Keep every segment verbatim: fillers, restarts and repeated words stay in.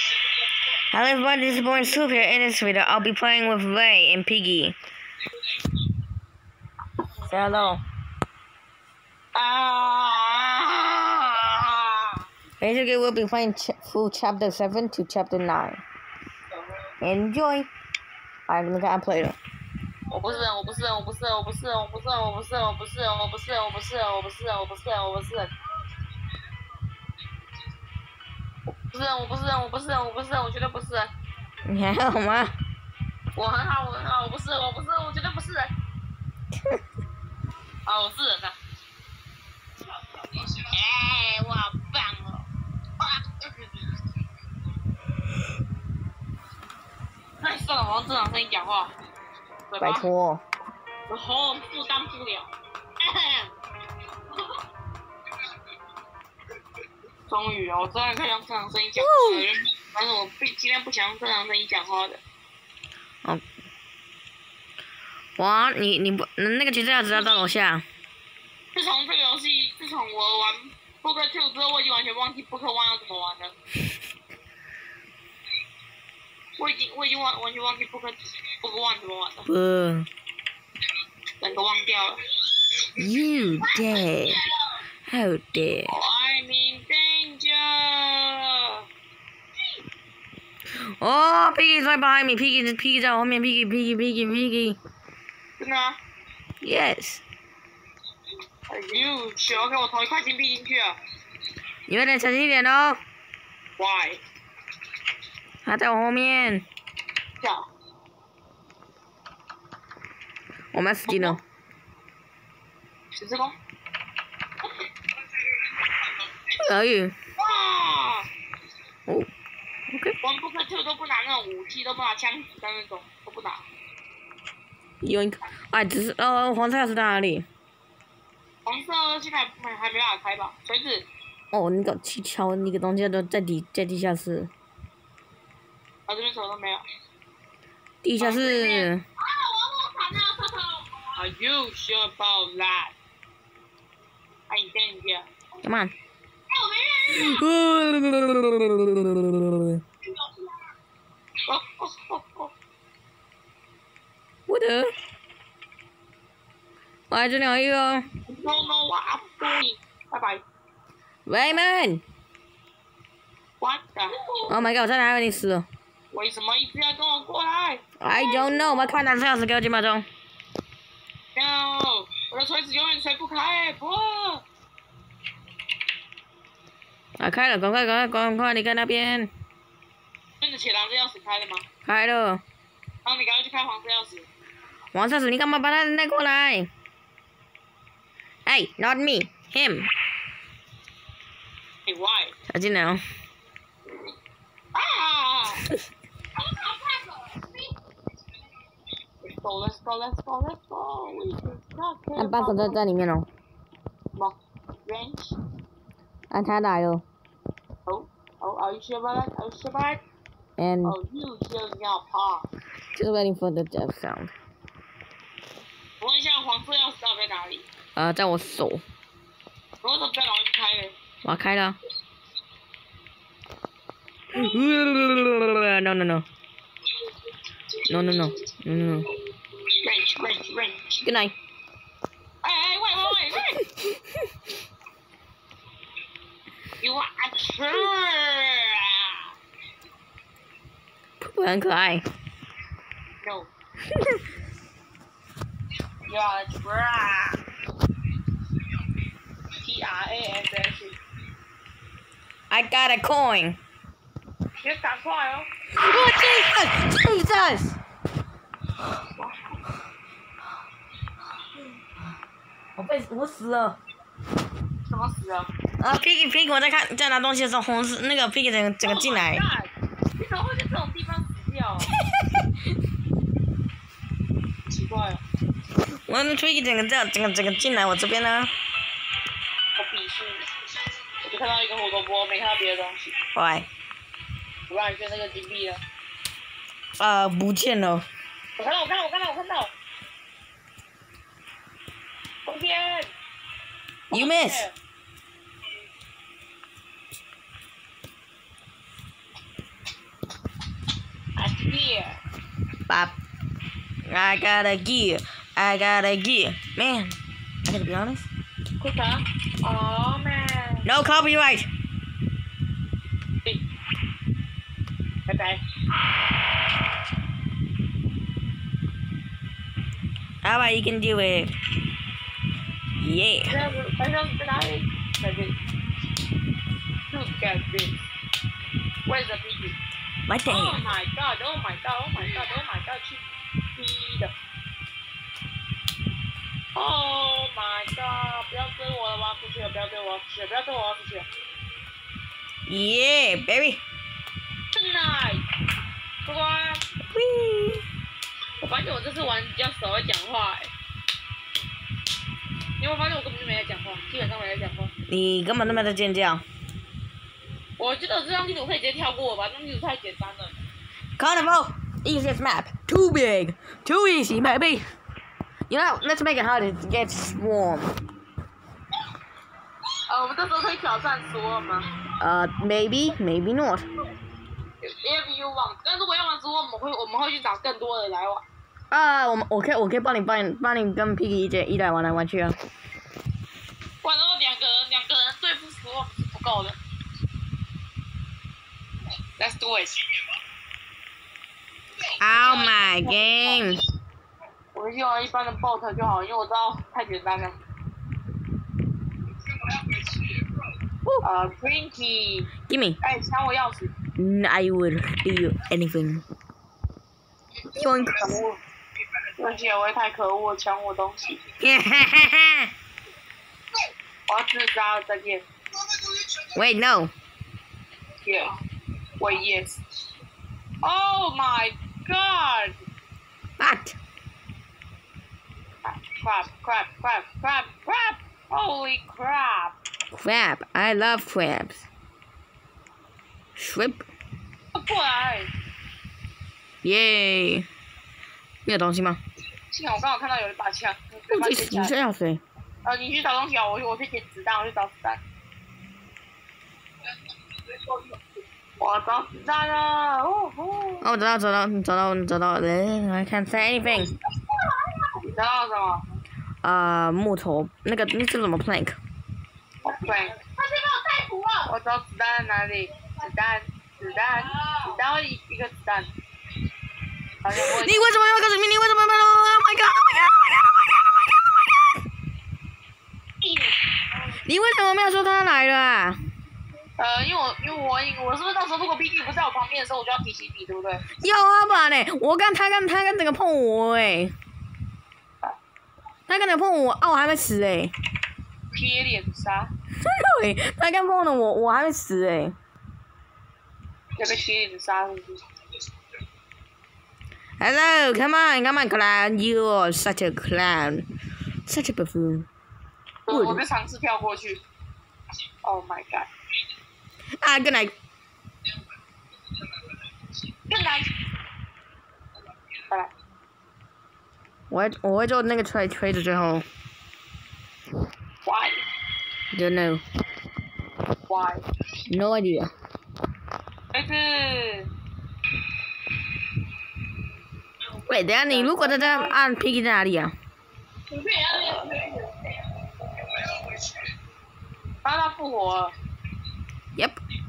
Hello everybody, this is Boy Soup here. In this video, I'll be playing with Ray and Piggy. Say hello. Basically, we'll be playing ch through chapter seven to chapter nine. Enjoy. Alright, let me go play it. 我不是人，我不是人，我不是人，我不是人，我不是人，我不是人，我不是人，我不是人，我不是人，我不是人，我不是人，我不是人。不是人，我不是人，我不是人，我不是人，我绝对不是人。 你还好吗？ 我很好，我很好，我不是人，我不是人，我绝对不是人。啊，我是人啊！哎，我好棒哦！太算了，我用正常声音讲话。 拜托。 我喉咙负担不了。终于了，我终于可以用正常声音讲话了。但是我不尽量不想用正常声音讲话的。 哦。哇，你你不那个橘子要知道到楼下。 自从这个游戏，自从我玩 Book Two 之后，我已经完全忘记 Book One 要怎么玩了。我已经我已经完完全忘记 Book Book One 怎么玩了。 不。 整个忘掉了。 You dare? How dare? I'm in danger. 哦 ，Piggy right behind me. Piggy Piggy 在我后面。Piggy Piggy Piggy Piggy. 真的吗 ？Yes. 哎呦，小 OK， 我投一块金币进去了。 你有点小心一点哦。 Why？ 他在我后面。 跳。 我们死定了。 十字弓。 可以。 哇！ 哦 ，OK。 玩 Book Two 都不拿那种武器，都不拿枪子弹那种，都不拿。 有一个，哎，只是呃，黄色钥匙在哪里？ 黄色现在还还没办法开吧？锤子。 哦，那个去敲那个东西都在地在地下室。 啊，这边什么都没有。 地下室。 啊！我好惨啊！Are you sure about that? I danger. Come on. 哎，我没认识。哦哦哦哦！ 我的。我还这里有一个。 No no, what I'm doing? 拜拜。 Raymond. What the? Oh my god！ 我差点还以为你死了。 为什么一直要跟我过来 ？I don't know。我看蓝色钥匙，给我几秒钟。 No， 我的锤子永远锤不开，不。 啊，开了，赶快，赶快，赶快离开那边。 那个铁蓝色钥匙开了吗？ 开了。 然后你赶快去开黄色钥匙。 黄色钥匙，你干嘛把他带过来？哎 ，Not me, him。 Hey, why？ 他进来哦。 啊！ Let's go, let's go, let's go, let's go. We cannot care. 那把手在在里面哦。 什么 ？Range？ 啊，他来了。 Oh, oh, are you sure about that? Are you sure about it? And oh, you sure not part. Just waiting for the death sound. 我问一下，黄色钥匙到底在哪里？ 呃，在我手。 我为什么不要赶快开嘞？ 我要开了。No no no. No no no. No no no. Range, range, range. Good night. 哎哎，喂喂喂喂 ！You are a true. 不很可爱。 No. You are a true. T R A S S. I got a coin. 你赶快哦 ！Oh Jesus! Jesus! 我被我死了。 什么死了？ 啊 ，Piggy Piggy， 我在看在拿东西的时候，红色那个 Piggy 整个整个进来。 你怎么会在这种地方死掉？奇怪了。 我那 Piggy 整个这样整个整个进来我这边呢。 我鄙视你！我就看到一个胡萝卜，没看到别的东西。 喂。 我让你选那个金币了。 呃，不见了。 我看到，我看到，我看到，我看到。中间。 You miss. gear. Bop. I got a gear. I got a gear. Man, I gotta be honest. Quicker. Oh man. No copyright. Bye bye. How about you can do it? Yeah. I don't deny it. Look at this. Where's the piggy? What the? Oh my god, oh my god, oh my god, oh my god, she feed. Oh my god, 不要追我了，我要出去了，不要追我，要出去了，不要追我，我要出去了。 Yeah, baby. Good night. 不过，我发现我这次玩比较少会讲话哎、欸。你有没有发现我根本就没在讲话，基本上没在讲话。 你根本都没在尖叫。 我觉得这张地图可以直接跳过吧，这张地图太简单了。 Carnival, easiest map. Too big, too easy, baby. You know, let's make it harder to get swarm. 呃，我们这时候可以挑战说吗？ Uh, maybe, maybe not. If you want， 但如果要玩直播，我们会我们会去找更多的来玩。 啊，我们我可以我可以帮你帮你帮你跟 Piggy 一起一来玩来玩去啊。 玩到两个人两个人对付十万是不够的。Let's do it. Oh my game. 我们就玩一般的 bot 就好，因为我知道太简单了。呃 ，Twinkie。 Give me. 哎，抢我钥匙。 I would do anything. Yoink. 对不起，我也太可恶，抢我东西。我要自杀了，再见。 Wait, no. Yeah. Wait, yes. Oh my god. What? Crap, crap, crap, crap, crap. Holy crap. Crab. I love crabs. Shrimp. 过来。 Yay. 没有东西吗？ 幸好我刚好看到有一把枪。 你你这样谁？ 呃，你去找东西啊，我我去捡子弹，我去找子弹。我找子弹了，哦吼！ 哦，我找到找到找到找到了 ，I can't say anything。 你找到什么？ 啊，木头，那个那是什么 plank？ plank。他先帮我带图啊！我找子弹在哪里？子弹，子弹，子弹，一一个子弹。你为什么要告诉你？你为什么要？Oh my god! Oh my god! Oh my god! Oh my god! Oh my god! 你为什么没有说他来了啊？ 呃，因为我因为我我是不是到时候如果 Piggy 不在我旁边的时候，我就要提醒你，对不对？ 要啊吧呢！我刚他刚他刚整个碰我哎、欸，他刚整个碰我，啊我还没死哎、欸。 贴脸杀。 对，他刚碰了我，我还没死哎、欸。 要被贴脸杀是不是？ Hello, come on, come on, clown! You're such a clown, such a buffoon. 我在尝试跳过去。Oh my god. 啊 ，Good night. Good night. 拜拜。 我会我会做那个锤锤子最后。 Why? Don't know. Why? No idea. 但是。 喂，等下你如果在这按 Piggy 在哪里啊？ 他他复活了。 Yep。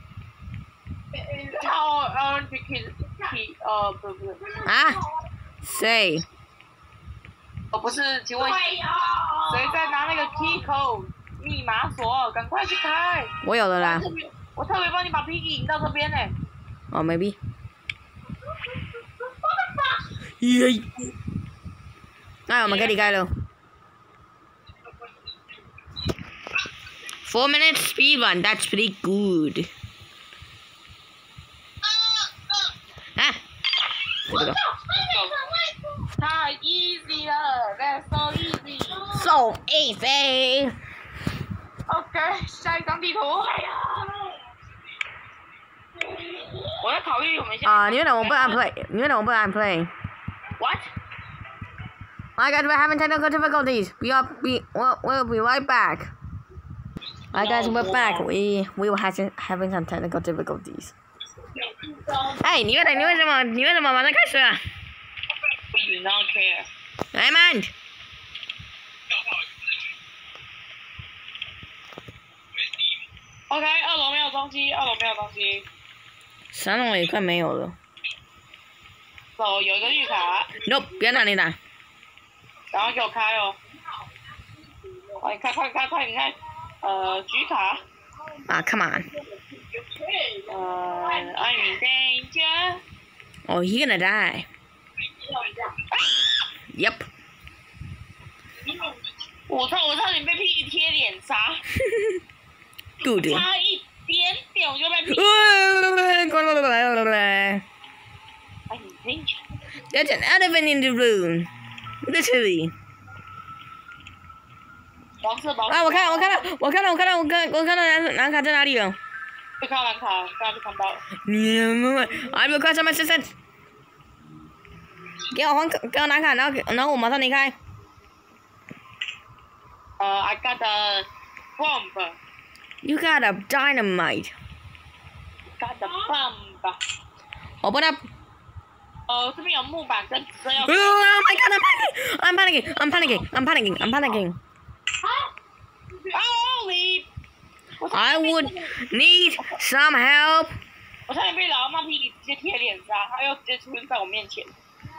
哦哦 ，Piggy Piggy 哦，不是不是。 啊？谁？ 哦不是，请问谁在拿那个 key code 密码锁？赶快去开！ 我有了啦。 我特别帮你把 Piggy 引到这边呢。 哦 ，maybe。 耶！那我们可以离开了。Four minutes speed run, that's pretty good. 啊！这个。 太 easy 了 ，That's so easy. So easy. OK， 下一张地图。我在考虑我们现在。 啊，你为什么不按 play？ 你为什么不按 play？ What? My God, we're having technical difficulties. We are be we'll, we'll be right back. Alright, guys, we're back. We we were having having some technical difficulties. 哎，你为什你为什么你为什么马上开始啊 You don't care. ？Raymond， OK， 二楼没有东西，二楼没有东西。 三楼也快没有了。 走，有一个绿卡。 No， 别拿你打。 然后给我开哦。快开快开快，你看，呃，橘卡。 啊 ，Come on。 呃 ，I'm in danger. Oh, he's gonna die. Yep. 我操！我差点被屁贴脸杀。 Good. 差一点点我就被屁。I'm in danger. There's an elephant in the room. Literally. 黄色宝。 啊！我看，我看到，我看到，我看到，我看，我看到蓝蓝卡在哪里了？ 被看到蓝卡，刚刚就看到了。 你，I will call some assistance. 给我黄，给我蓝卡，然后然后我马上离开。 呃 ，I got a bomb. You got a dynamite. Got a bomb. Open up. 呃，这边有木板跟纸要。 Oh my god! I'm panicking! I'm panicking! I'm panicking! I'm panicking! Holy! I would need some help. 我差点被老妈屁直接贴脸杀，他又直接出现在我面前。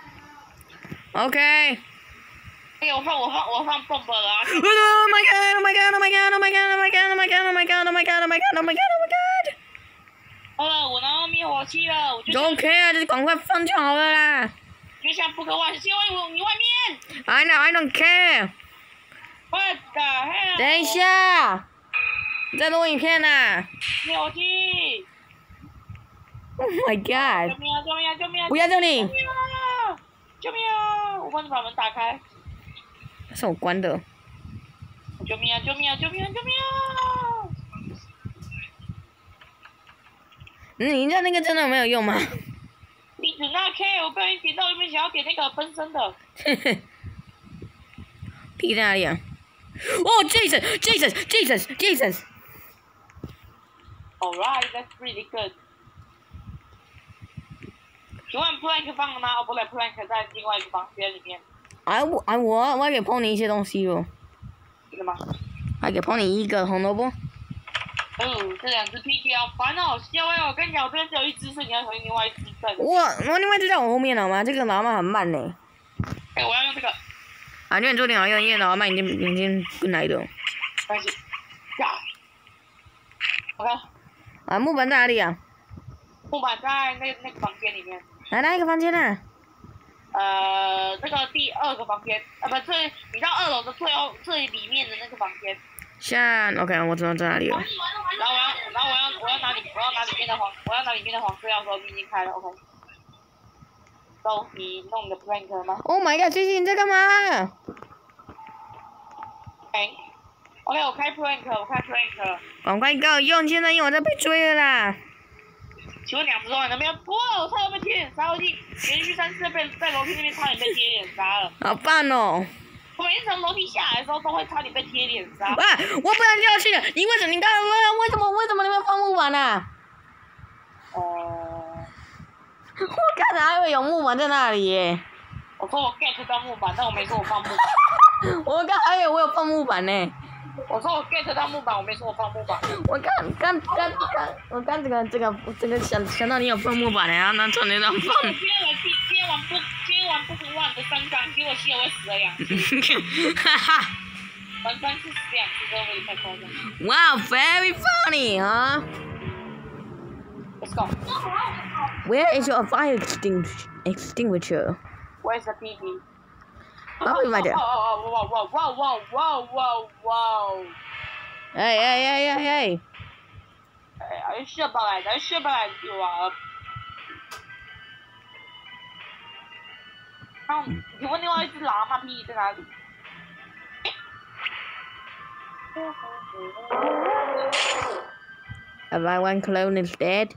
Okay. 哎，我放我放我放 bomb 了啊 Oh my god! Oh my god! Oh my god! Oh my god! Oh my god! Oh my god! Oh my god! Oh my god! Oh my god! Oh my god! Oh my god! 好了，我拿到灭火器了，我就 Don't care， 就是赶快放就好了啦。 就像扑克万幸我你外面。 I know, I don't care. What the hell？ 等一下，在录影片呢。 灭火器。 Oh my 救 god！ 命啊！救命啊！救命啊！ 不要救你！ 救命啊！救命啊！我帮你把门打开。 是我关的。 救命啊！救命啊！救命啊！救命啊！ 嗯，你知道那个真的没有用吗？ 你只那 K， 我不小心点到里面，想要点那个分身的。 嘿嘿。屁在哪里啊？哦 ，Jesus, Jesus, Jesus, Jesus. Alright, that's really good. 请问 Plank 放了吗？哦，不对 ，Plank 在另外一个房间里面。 哎我哎我我还给 Pony 一些东西哦。 真的吗？ 还给 Pony 一个红萝卜。 嗯，这两只 piggy 好烦哦！小薇，我跟你讲，我这边只有一只，所以你要小心另外一只在。 我我另外一只在我后面了吗？这个老妈很慢呢。 哎，我要用这个。 啊，你做点好用，因为老妈已经已经进来了。 没关系。呀。OK。 啊，木板在哪里啊？ 木板在那那个房间里面。 来哪一个房间呢？ 呃，那个第二个房间，啊，不，最你到二楼的最后最里面的那个房间。 像 OK， 我知道在哪里了。 然后我要，然后我要，我要拿里，我要拿里面的黄，我要拿里面的黄色钥匙，你已经开了 ，OK。都，你弄你的 plank 了吗 Oh my god， 最近你在干嘛？ 哎 ，OK， 我开 plank， 我开 plank。 赶快给我用，现在因为我在被追了啦。 请问两只都还能没有？哇，我差点被贴脸杀，我已经连续三次被在楼梯那边差点被贴脸杀了。 好棒哦！ 我每次从楼梯下来的时候都会差点被贴脸杀。 啊！我不然就要去了。你为什么？你刚才为为什么为什么你们放木板呢、啊？ 呃， 我刚才还以为有木板在那里耶。 我说我 get 到木板，但我没说我放木板。 我刚还以为我有放木板呢。 我说我 get 到木板，我没说我放木板。 我刚刚刚刚，我刚这个这个这个想想到你有放木板呢，然后那从你那放。 今天我今今天玩不今天玩不可万的三张，结果希尔会死了两次。 哈哈。 玩三次死两次，真的有点太夸张。 Wow, very funny, huh? Let's go. Where is your fire extinguish extinguisher? Where's the piggy? Probably right there. Whoa, whoa, whoa, whoa, whoa, whoa, whoa, whoa. Hey, hey, hey, hey, hey. Are you sure about that? Are you sure about that? You are. 然后，请问另外一只喇嘛屁在哪里？ Have I one clone is dead?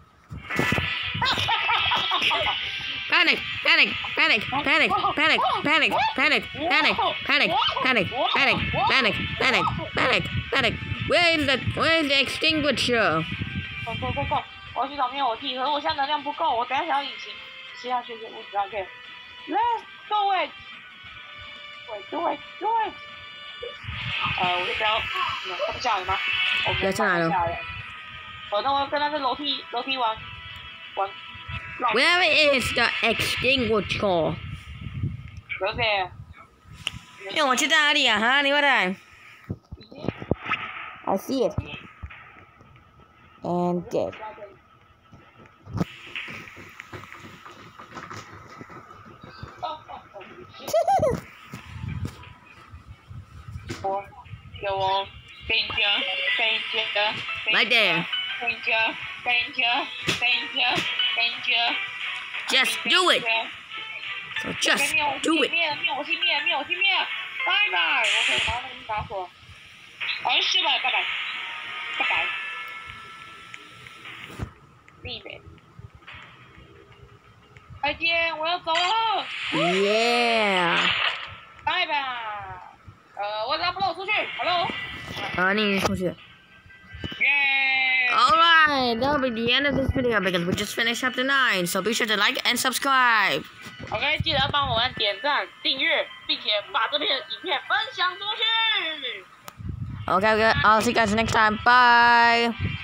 Panic! Panic! Panic! Panic! Panic! Panic! Panic! Panic! Panic! Panic! Panic! Panic! Panic! Panic! Panic! Where is the Where is the extinguisher? Go go go go! 我我去找灭火器，可是我现在能量不够，我等一下想要引擎吸下去，我只要可以。Let's do it. Do it, do it. 呃，我就不要，他不下来吗？我要下来了。 我那我跟他在楼梯楼梯玩玩。 Where is the extinguisher? 有谁？ 灭火器在哪里啊？哈，你快点。I see it. And dead. 我有我，danger, danger, Right there. danger, danger, danger, danger. Just do it. So just do it. 灭灭火器灭灭火器灭，拜拜！我可以把那个打死。哎，失败，拜拜，拜拜。闭嘴。再见，我要走了。 Yeah. 拜拜。呃，我拉不我出去 ，Hello。 啊，你出去。 Yeah. Alright, that'll be the end of this video because we just finished chapter nine. So be sure to like and subscribe. OK， 记得帮我们点赞、订阅，并且把这片影片分享出去。 Okay, okay, I'll see you guys next time. Bye.